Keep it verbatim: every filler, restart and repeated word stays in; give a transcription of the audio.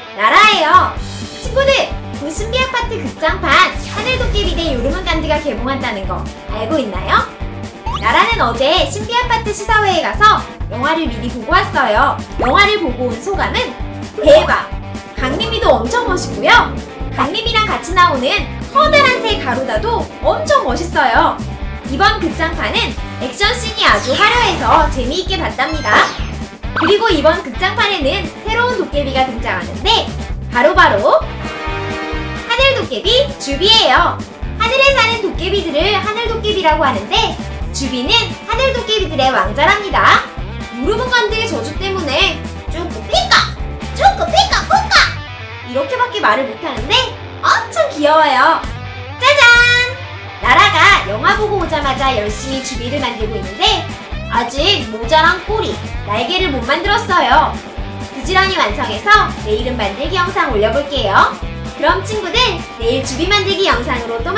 나라예요. 친구들, 그 신비 아파트 극장판 하늘도깨비 대 요르문간드가 개봉한다는 거 알고 있나요? 나라는 어제 신비 아파트 시사회에 가서 영화를 미리 보고 왔어요. 영화를 보고 온 소감은 대박! 강림이도 엄청 멋있고요. 강림이랑 같이 나오는 커다란 새 가로다도 엄청 멋있어요. 이번 극장판은 액션씬이 아주 화려해서 재미있게 봤답니다. 그리고 이번 극장판에는 새로운 도깨비가 등장하는데 바로바로 하늘도깨비 주비예요. 하늘에 사는 도깨비들을 하늘도깨비라고 하는데 주비는 하늘도깨비들의 왕자랍니다. 요르문간드의 저주 때문에 쭈꾸삐까 쭈꾸삐까 꾸까 이렇게밖에 말을 못하는데 엄청 귀여워요. 짜잔! 나라가 영화 보고 오자마자 열심히 주비를 만들고 있는데 아직 모자랑 꼬리, 날개를 못 만들었어요. 부지런히 완성해서 내일은 만들기 영상 올려볼게요. 그럼 친구들, 내일 주비 만들기 영상으로 또